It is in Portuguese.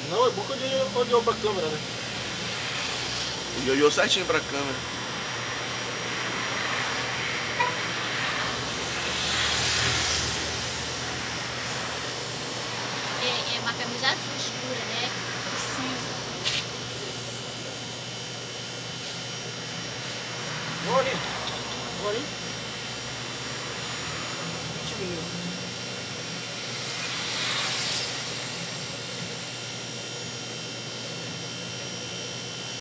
Não, é bom que ele olhou pra câmera, né? Ele olhou certinho pra câmera. É uma camisa azul escura, né? Cinza. Bora ali. 20 minutos.